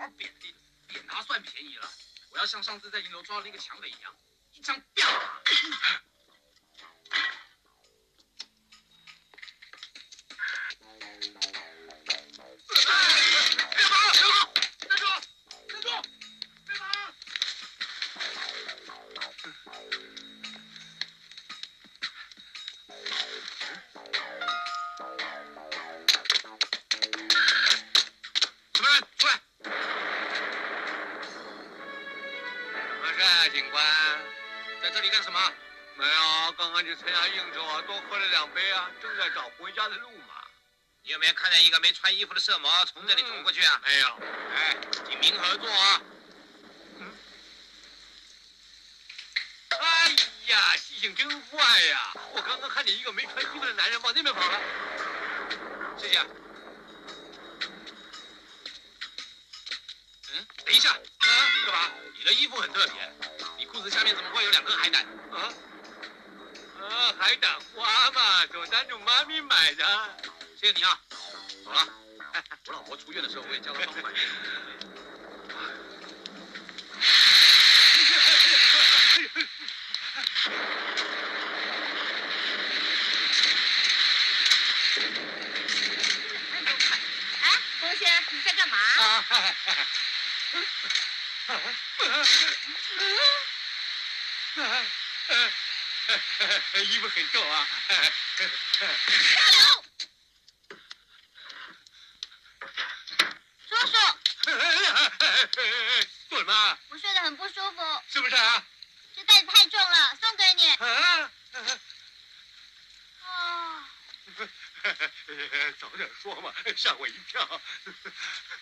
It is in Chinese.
别拿算便宜了，我要像上次在银楼抓到那个抢匪一样，一枪毙了他。 警官， 在这里干什么？ 没有，刚刚去参加应酬啊，多喝了2杯啊，正在找回家的路嘛。 你有没有看见一个没穿衣服的色魔从这里冲过去啊？ 没有。 哎，警民合作啊！ 哎呀，记性真坏呀！我刚刚看见一个没穿衣服的男人往那边跑了。 谢谢。等一下，干嘛？你的衣服很特别，你裤子下面怎么会有2颗海胆？ 海胆花嘛，走单主妈咪买的。 谢谢你啊，走了。我老婆出院的时候，我也叫她帮我买。 哎，同学，你在干嘛？ 衣服很皱啊！ 加油！叔叔， 做什么？ 我睡得很不舒服， 是不是啊？ 这袋子太重了，送给你。 早点说嘛，吓我一跳。